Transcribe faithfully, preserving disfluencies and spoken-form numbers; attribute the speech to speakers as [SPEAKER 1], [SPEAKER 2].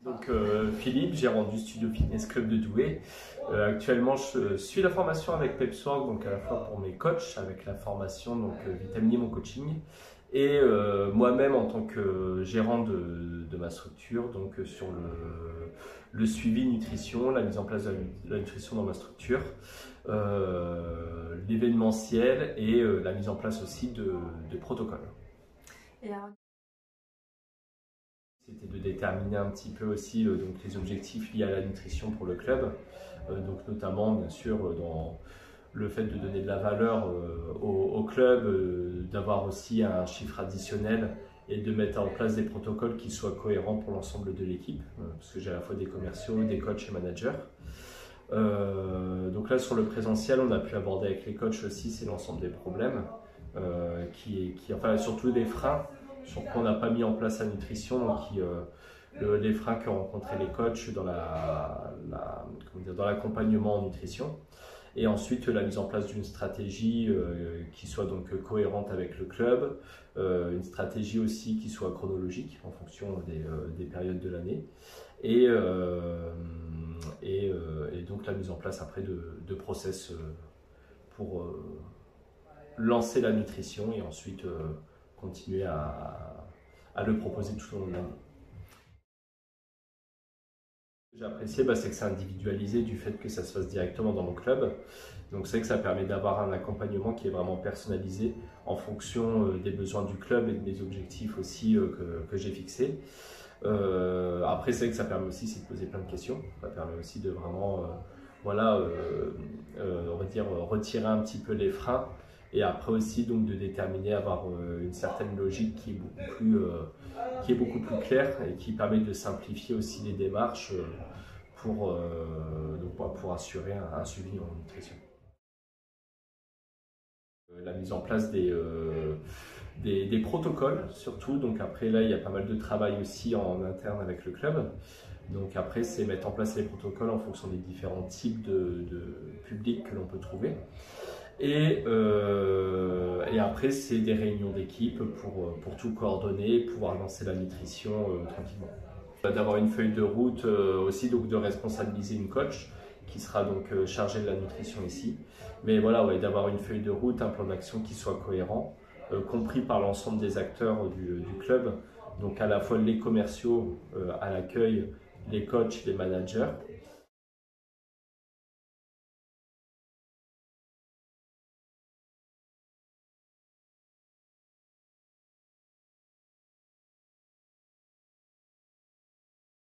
[SPEAKER 1] Donc euh, Philippe, gérant du studio fitness club de Douai. Euh, actuellement, je suis la formation avec Pepswork, donc à la fois pour mes coachs, avec la formation donc euh, Vitamini mon coaching, et euh, moi-même en tant que gérant de, de ma structure, donc euh, sur le, le suivi nutrition, la mise en place de la, de la nutrition dans ma structure, euh, l'événementiel et euh, la mise en place aussi de, de protocoles.
[SPEAKER 2] Et alors...
[SPEAKER 1] C'était de déterminer un petit peu aussi euh, donc les objectifs liés à la nutrition pour le club, euh, donc notamment bien sûr dans le fait de donner de la valeur euh, au, au club, euh, d'avoir aussi un chiffre additionnel et de mettre en place des protocoles qui soient cohérents pour l'ensemble de l'équipe, euh, parce que j'ai à la fois des commerciaux, des coachs et managers. Euh, donc là sur le présentiel, on a pu aborder avec les coachs aussi c'est l'ensemble des problèmes, euh, qui, qui, enfin surtout des freins sur quoi on n'a pas mis en place la nutrition, donc qui, euh, le, les freins qu'ont rencontrés les coachs dans la, la, comment dire, dans l'accompagnement en nutrition. Et ensuite la mise en place d'une stratégie euh, qui soit donc cohérente avec le club, euh, une stratégie aussi qui soit chronologique en fonction des, euh, des périodes de l'année, et, euh, et, euh, et donc la mise en place après de, de process euh, pour euh, lancer la nutrition et ensuite euh, continuer à, à le proposer tout au long de l'année. Ce que j'ai apprécié, bah, c'est que c'est individualisé du fait que ça se fasse directement dans mon club. Donc c'est que ça permet d'avoir un accompagnement qui est vraiment personnalisé en fonction euh, des besoins du club et de mes objectifs aussi euh, que, que j'ai fixés. Euh, après c'est que ça permet aussi de poser plein de questions. Ça permet aussi de vraiment euh, voilà, euh, euh, on va dire, retirer un petit peu les freins. Et après aussi donc de déterminer, avoir euh, une certaine logique qui est beaucoup plus, euh, qui est beaucoup plus claire et qui permet de simplifier aussi les démarches euh, pour, euh, donc pour, pour assurer un, un suivi en nutrition. Euh, la mise en place des, euh, des, des protocoles surtout, donc après là il y a pas mal de travail aussi en interne avec le club. Donc après c'est mettre en place les protocoles en fonction des différents types de, de publics que l'on peut trouver. Et, euh, et après, c'est des réunions d'équipe pour, pour tout coordonner, pouvoir lancer la nutrition euh, tranquillement. D'avoir une feuille de route euh, aussi, donc de responsabiliser une coach qui sera donc euh, chargée de la nutrition ici. Mais voilà, ouais, d'avoir une feuille de route, un plan d'action qui soit cohérent, euh, compris par l'ensemble des acteurs du, du club. Donc à la fois les commerciaux euh, à l'accueil, les coachs, les managers,